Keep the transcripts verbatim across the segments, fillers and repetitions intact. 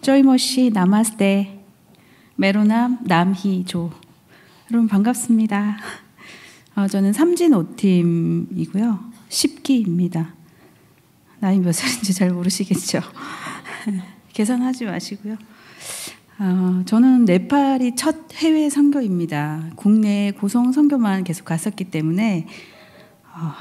조이모씨 나마스테 메로남 남희조. 여러분 반갑습니다. 어, 저는 삼진오팀이고요. 십 기입니다. 나이 몇 살인지 잘 모르시겠죠? 계산하지 마시고요. 어, 저는 네팔이 첫 해외 선교입니다. 국내 고성 선교만 계속 갔었기 때문에 어,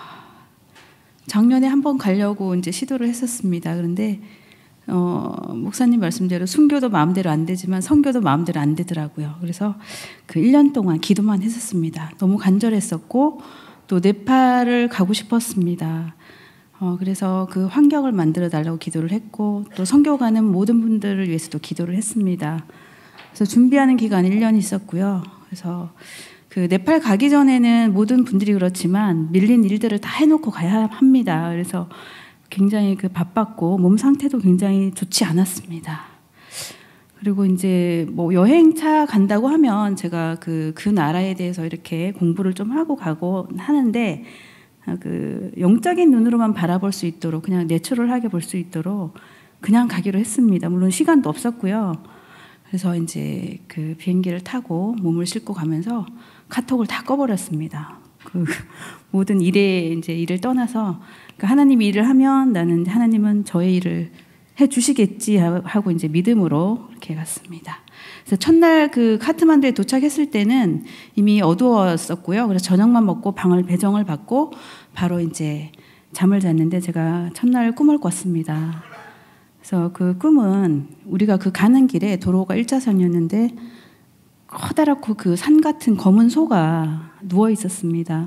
작년에 한번 가려고 이제 시도를 했었습니다. 그런데 어, 목사님 말씀대로 순교도 마음대로 안 되지만 선교도 마음대로 안 되더라고요. 그래서 그 일 년 동안 기도만 했었습니다. 너무 간절했었고 또 네팔을 가고 싶었습니다. 어, 그래서 그 환경을 만들어 달라고 기도를 했고 또 선교 가는 모든 분들을 위해서도 기도를 했습니다. 그래서 준비하는 기간 일 년 있었고요. 그래서 그 네팔 가기 전에는 모든 분들이 그렇지만 밀린 일들을 다 해놓고 가야 합니다. 그래서 굉장히 그 바빴고 몸 상태도 굉장히 좋지 않았습니다. 그리고 이제 뭐 여행차 간다고 하면 제가 그, 그 나라에 대해서 이렇게 공부를 좀 하고 가고 하는데 그 영적인 눈으로만 바라볼 수 있도록 그냥 내추럴하게 볼 수 있도록 그냥 가기로 했습니다. 물론 시간도 없었고요. 그래서 이제 그 비행기를 타고 몸을 싣고 가면서 카톡을 다 꺼버렸습니다. 그 모든 일에 이제 일을 떠나서 그 하나님이 일을 하면 나는 하나님은 저의 일을 해주시겠지 하고 이제 믿음으로 이렇게 갔습니다. 그래서 첫날 그 카트만두에 도착했을 때는 이미 어두웠었고요. 그래서 저녁만 먹고 방을 배정을 받고 바로 이제 잠을 잤는데 제가 첫날 꿈을 꿨습니다. 그래서 그 꿈은 우리가 그 가는 길에 도로가 일자선이었는데 커다랗고 그 산 같은 검은 소가 누워 있었습니다.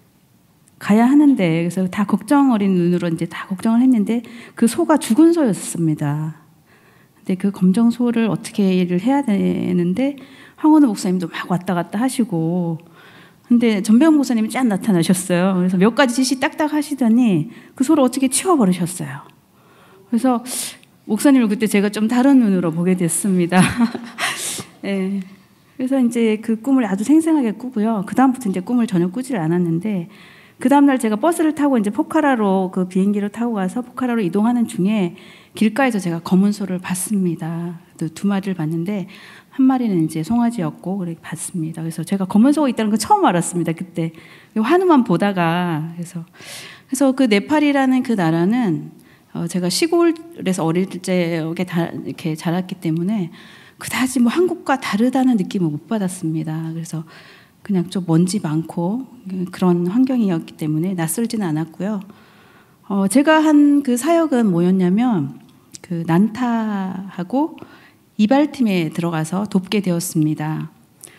가야 하는데 그래서 다 걱정 어린 눈으로 이제 다 걱정을 했는데 그 소가 죽은 소였습니다. 근데 그 검정 소를 어떻게 일을 해야 되는데 황원우 목사님도 막 왔다 갔다 하시고 근데 전배영 목사님이 짠 나타나셨어요. 그래서 몇 가지 지시 딱딱 하시더니 그 소를 어떻게 치워버리셨어요. 그래서 목사님을 그때 제가 좀 다른 눈으로 보게 됐습니다. 네. 그래서 이제 그 꿈을 아주 생생하게 꾸고요. 그 다음부터 이제 꿈을 전혀 꾸지를 않았는데 그 다음날 제가 버스를 타고 이제 포카라로 그 비행기를 타고 가서 포카라로 이동하는 중에 길가에서 제가 검은 소를 봤습니다. 두 마리를 봤는데 한 마리는 이제 송아지였고 그렇게 봤습니다. 그래서 제가 검은 소가 있다는 걸 처음 알았습니다. 그때 한우만 보다가 그래서 그래서 그 네팔이라는 그 나라는 어 제가 시골에서 어릴 적에 이렇게 자랐기 때문에 그다지 뭐 한국과 다르다는 느낌을 못 받았습니다. 그래서 그냥 좀 먼지 많고 그런 환경이었기 때문에 낯설지는 않았고요. 어, 제가 한 그 사역은 뭐였냐면 그 난타하고 이발팀에 들어가서 돕게 되었습니다.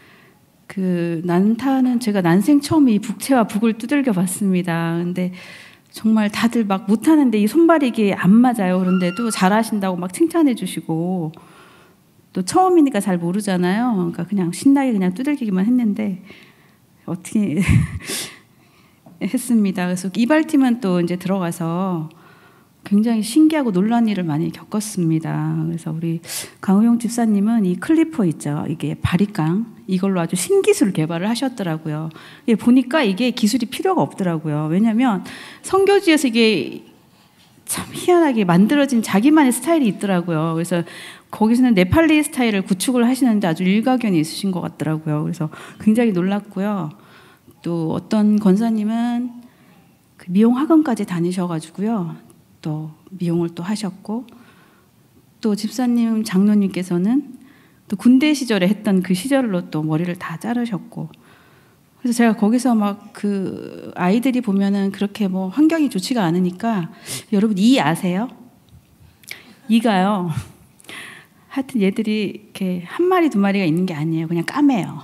그 난타는 제가 난생 처음 이 북채와 북을 두들겨 봤습니다. 근데 정말 다들 막 못하는데 이 손발이 이게 안 맞아요. 그런데도 잘하신다고 막 칭찬해 주시고 또 처음이니까 잘 모르잖아요. 그러니까 그냥 신나게 그냥 두들기기만 했는데 어떻게 했습니다. 그래서 이발팀은 또 이제 들어가서 굉장히 신기하고 놀란 일을 많이 겪었습니다. 그래서 우리 강우용 집사님은 이 클리퍼 있죠. 이게 바리깡 이걸로 아주 신기술 개발을 하셨더라고요. 이게 보니까 이게 기술이 필요가 없더라고요. 왜냐하면 선교지에서 이게 참 희한하게 만들어진 자기만의 스타일이 있더라고요. 그래서 거기서는 네팔리 스타일을 구축을 하시는데 아주 일가견이 있으신 것 같더라고요. 그래서 굉장히 놀랐고요. 또 어떤 권사님은 그 미용 학원까지 다니셔가지고요. 또 미용을 또 하셨고 또 집사님 장로님께서는 또 군대 시절에 했던 그 시절로 또 머리를 다 자르셨고 그래서 제가 거기서 막 그 아이들이 보면은 그렇게 뭐 환경이 좋지가 않으니까 여러분 이 아세요? 이가요. 하여튼 얘들이 이렇게 한 마리 두 마리가 있는 게 아니에요. 그냥 까매요.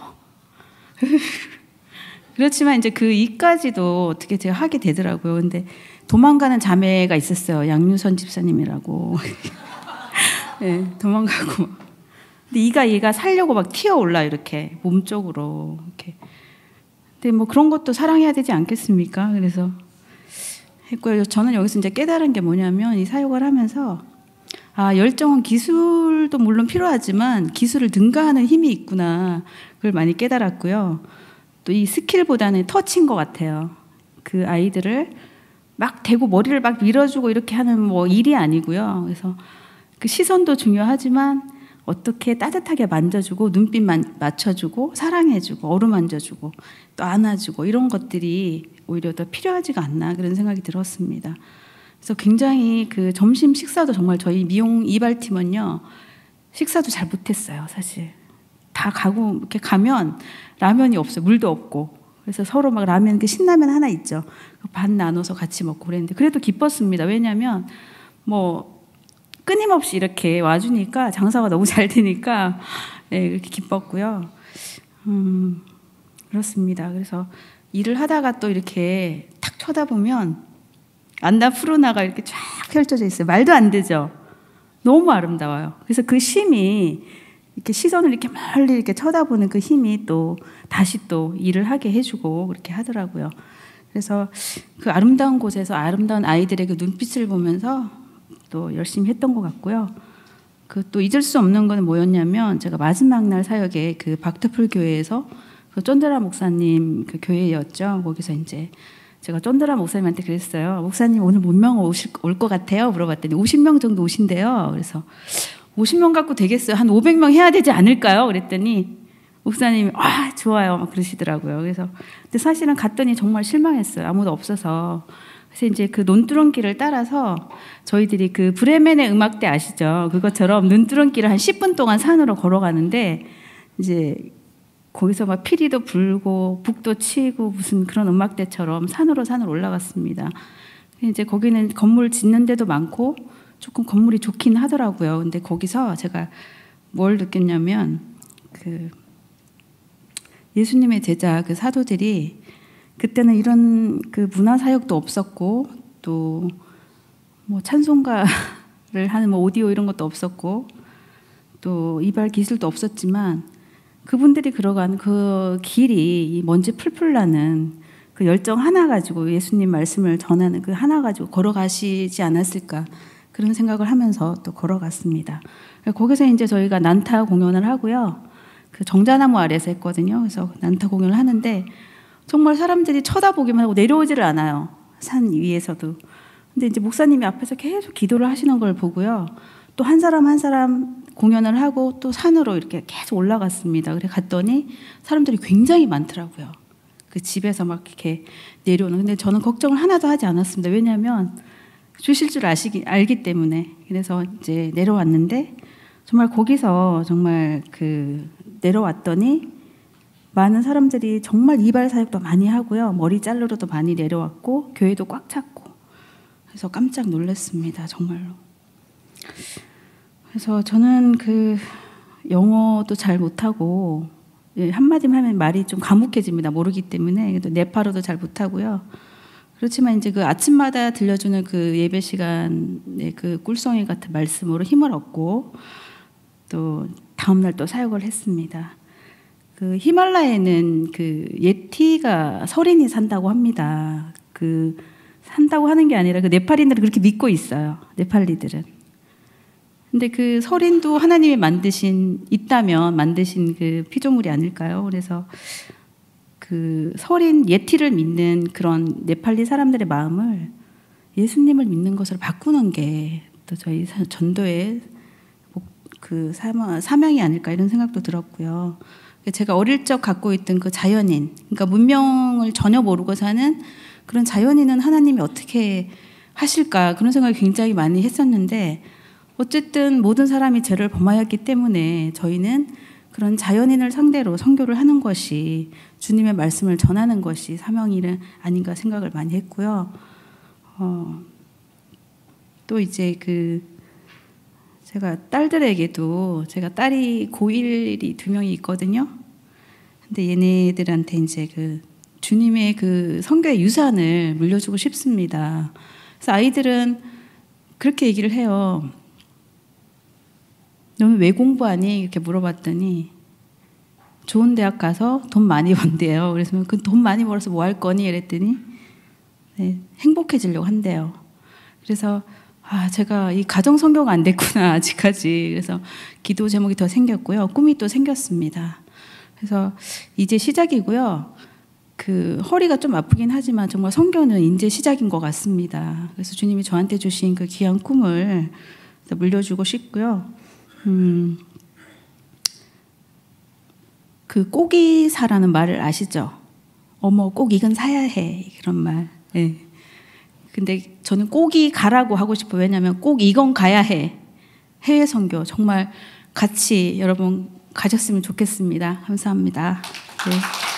그렇지만 이제 그 이까지도 어떻게 제가 하게 되더라고요. 근데 도망가는 자매가 있었어요. 양유선 집사님이라고. 네, 도망가고. 근데 이가 얘가 살려고 막 튀어 올라 이렇게 몸 쪽으로 이렇게. 근데 뭐 그런 것도 사랑해야 되지 않겠습니까? 그래서 했고요. 저는 여기서 이제 깨달은 게 뭐냐면 이 사역을 하면서 아, 열정은 기술도 물론 필요하지만 기술을 능가하는 힘이 있구나. 그걸 많이 깨달았고요. 또 이 스킬보다는 터치인 것 같아요. 그 아이들을 막 대고 머리를 막 밀어주고 이렇게 하는 뭐 일이 아니고요. 그래서 그 시선도 중요하지만 어떻게 따뜻하게 만져주고 눈빛 맞춰주고 사랑해주고 어루만져주고 또 안아주고 이런 것들이 오히려 더 필요하지가 않나 그런 생각이 들었습니다. 그래서 굉장히 그 점심 식사도 정말 저희 미용 이발팀은요 식사도 잘 못했어요. 사실 다 가고 이렇게 가면 라면이 없어요. 물도 없고. 그래서 서로 막 라면 그 신라면 하나 있죠. 반 나눠서 같이 먹고 그랬는데 그래도 기뻤습니다. 왜냐하면 뭐 끊임없이 이렇게 와주니까 장사가 너무 잘 되니까 네, 이렇게 기뻤고요. 음, 그렇습니다. 그래서 일을 하다가 또 이렇게 탁 쳐다보면 안나 푸르나가 이렇게 쫙 펼쳐져 있어요. 말도 안 되죠. 너무 아름다워요. 그래서 그 힘이 이렇게 시선을 이렇게 멀리 이렇게 쳐다보는 그 힘이 또 다시 또 일을 하게 해주고 그렇게 하더라고요. 그래서 그 아름다운 곳에서 아름다운 아이들의 그 눈빛을 보면서 또 열심히 했던 것 같고요. 그 또 잊을 수 없는 건 뭐였냐면 제가 마지막 날 사역에 그 박터풀 교회에서 그 쫀드라 목사님 그 교회였죠. 거기서 이제 제가 쫀드라 목사님한테 그랬어요. 목사님 오늘 몇 명 오실 올 것 같아요? 물어봤더니 오십 명 정도 오신대요. 그래서 오십 명 갖고 되겠어요? 한 오백 명 해야 되지 않을까요? 그랬더니 목사님이 아 좋아요 막 그러시더라고요. 그래서 근데 사실은 갔더니 정말 실망했어요. 아무도 없어서. 그래서 이제 그 논두렁길을 따라서 저희들이 그 브레멘의 음악대 아시죠? 그것처럼 논두렁길을 한 십 분 동안 산으로 걸어가는데 이제 거기서 막 피리도 불고 북도 치고 무슨 그런 음악대처럼 산으로 산을 올라갔습니다. 이제 거기는 건물 짓는 데도 많고 조금 건물이 좋긴 하더라고요. 근데 거기서 제가 뭘 느꼈냐면 그 예수님의 제자 그 사도들이 그때는 이런 그 문화 사역도 없었고 또 뭐 찬송가를 하는 뭐 오디오 이런 것도 없었고 또 이발 기술도 없었지만 그분들이 걸어간 그 길이 먼지 풀풀 나는 그 열정 하나 가지고 예수님 말씀을 전하는 그 하나 가지고 걸어가시지 않았을까 그런 생각을 하면서 또 걸어갔습니다. 거기서 이제 저희가 난타 공연을 하고요. 그 정자나무 아래에서 했거든요. 그래서 난타 공연을 하는데 정말 사람들이 쳐다보기만 하고 내려오지를 않아요. 산 위에서도. 근데 이제 목사님이 앞에서 계속 기도를 하시는 걸 보고요. 또 한 사람 한 사람 공연을 하고 또 산으로 이렇게 계속 올라갔습니다. 그래 갔더니 사람들이 굉장히 많더라고요. 그 집에서 막 이렇게 내려오는. 근데 저는 걱정을 하나도 하지 않았습니다. 왜냐하면 주실 줄 아시기 알기 때문에. 그래서 이제 내려왔는데 정말 거기서 정말 그 내려왔더니 많은 사람들이 정말 이발 사역도 많이 하고요. 머리 자르러도 많이 내려왔고 교회도 꽉 찼고. 그래서 깜짝 놀랐습니다. 정말로. 그래서 저는 그 영어도 잘 못하고 한마디만 하면 말이 좀 과묵해집니다. 모르기 때문에. 네팔어도 잘 못하고요. 그렇지만 이제 그 아침마다 들려주는 그 예배 시간에 그 꿀송이 같은 말씀으로 힘을 얻고 또 다음날 또 사역을 했습니다. 그 히말라야에는 그 예티가 설인이 산다고 합니다. 그 산다고 하는 게 아니라 그 네팔인들은 그렇게 믿고 있어요. 네팔리들은. 근데 그 설인도 하나님이 만드신 있다면 만드신 그 피조물이 아닐까요? 그래서 그 설인 예티를 믿는 그런 네팔리 사람들의 마음을 예수님을 믿는 것으로 바꾸는 게 또 저희 전도의 그 사명이 아닐까 이런 생각도 들었고요. 제가 어릴 적 갖고 있던 그 자연인, 그러니까 문명을 전혀 모르고 사는 그런 자연인은 하나님이 어떻게 하실까 그런 생각을 굉장히 많이 했었는데 어쨌든 모든 사람이 죄를 범하였기 때문에 저희는 그런 자연인을 상대로 선교를 하는 것이 주님의 말씀을 전하는 것이 사명이 아닌가 생각을 많이 했고요. 어, 또 이제 그 제가 딸들에게도 제가 딸이 고일이 두 명이 있거든요. 근데 얘네들한테 이제 그 주님의 그 선교의 유산을 물려주고 싶습니다. 그래서 아이들은 그렇게 얘기를 해요. 너는 왜 공부하니? 이렇게 물어봤더니 좋은 대학 가서 돈 많이 번대요. 그래서 그 돈 많이 벌어서 뭐 할 거니? 이랬더니 네, 행복해지려고 한대요. 그래서 아, 제가 이 가정 성교가 안 됐구나 아직까지. 그래서 기도 제목이 더 생겼고요. 꿈이 또 생겼습니다. 그래서 이제 시작이고요. 그 허리가 좀 아프긴 하지만 정말 성교는 이제 시작인 것 같습니다. 그래서 주님이 저한테 주신 그 귀한 꿈을 물려주고 싶고요. 음, 그 꼭이 사라는 말을 아시죠? 어머, 꼭 이건 사야 해. 그런 말. 네. 근데 저는 꼭이 가라고 하고 싶어요. 왜냐하면 꼭 이건 가야 해. 해외 선교 정말 같이 여러분 가셨으면 좋겠습니다. 감사합니다. 네.